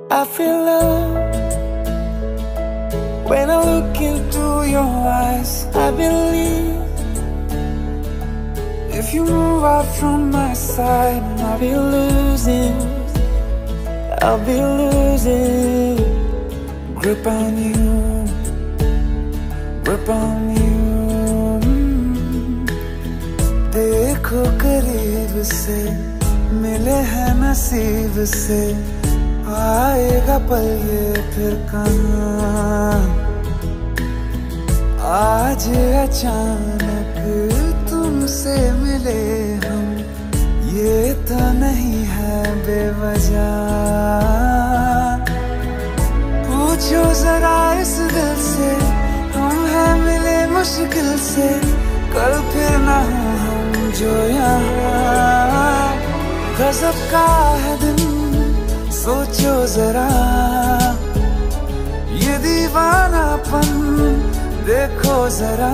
I feel love when I look into your eyes. I believe if you move out from my side, I'll be losing grip on you, grip on you. देखो करीब से, मिले हैं नसीब से, आएगा पल ये फिर कहाँ। आज अचानक तुमसे मिले हम, ये तो नहीं है बेवजह। पूछो जरा इस दिल से, हम हैं मिले मुश्किल से, कल फिर ना हो हम जो यहाँ। गजब का है दिन, सोचो जरा ये दीवानापन, देखो जरा।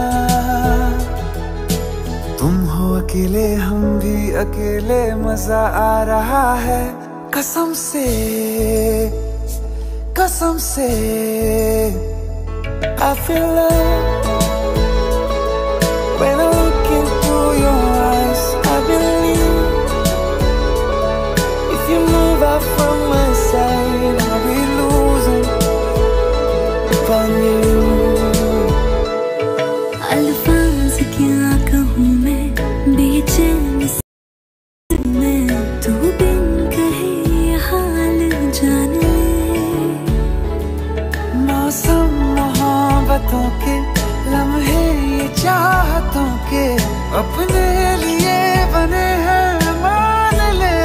तुम हो अकेले, हम भी अकेले, मजा आ रहा है कसम से, कसम से। I feel love when I look into your eyes. I believe if you move out from my side, I'll be losing on you. अल्फाज क्या कहूँ मैं, बेचैन मैं, तू बिन कहे ये हाल जान ले। मौसम मोहब्बतों के लम्हे, ये चाहतों के अपने लिए बने हैं, मान ले।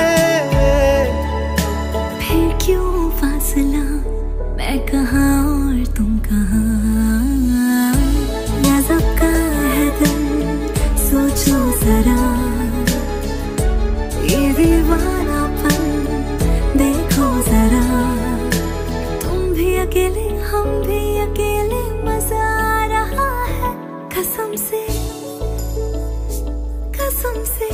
फिर क्यों फासला, मैं कहाँ और तुम कहाँ। गजब का है दिल, सोचो जरा ये दीवानापन, देखो जरा। तुम भी अकेले, हम भी अकेले, मजा आ रहा है कसम से, कसम से।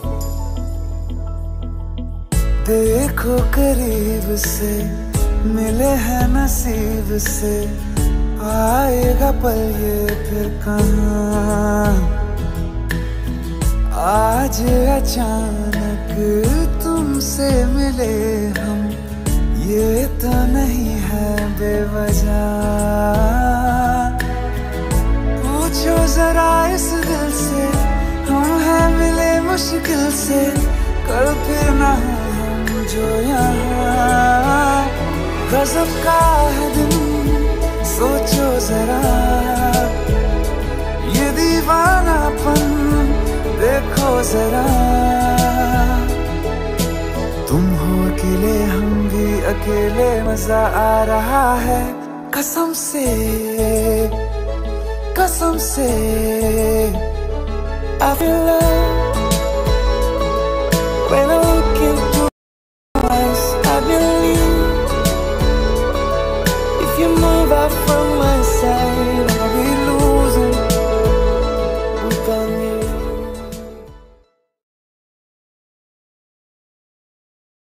देखो करीब से, मिले हैं नसीब से, आएगा पल ये फिर कहाँ। आज अचानक तुमसे मिले हम, ये तो नहीं है बेवजह। पूछो जरा इस दिल से, हम हैं मिले मुश्किल से, कल फिर ना हो हम जो यहाँ। गजब का है दिन, सोचो जरा ये दीवानापन, देखो जरा। तुम हो अकेले, हम भी अकेले, मजा आ रहा है कसम से, कसम से। I feel love when I